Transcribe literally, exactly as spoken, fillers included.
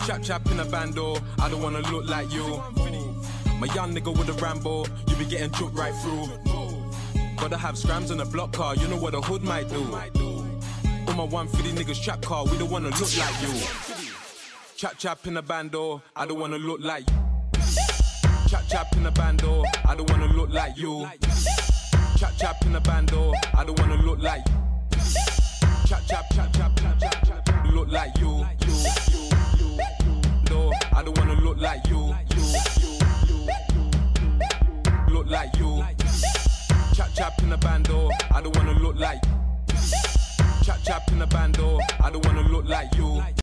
Chap chap in a bando, I don't wanna look like you. My young nigga with a Rambo, you be getting choked right through. Gotta have scrams on a block car, you know what a hood might do. All my one fifty niggas trap car, we don't wanna look like you. Chap chap in a bando, I don't wanna look like you. Chap chap in a bando, I don't wanna look like you. Chap chap in a bando, I don't wanna look like you. Chap chap chap chap chap chap chap, look like you. You you you you. No, I don't wanna look like you. You you you you. Look like you. Chap chap in a bando, I don't wanna look like you. Chap chap in a bando, I don't wanna look like you.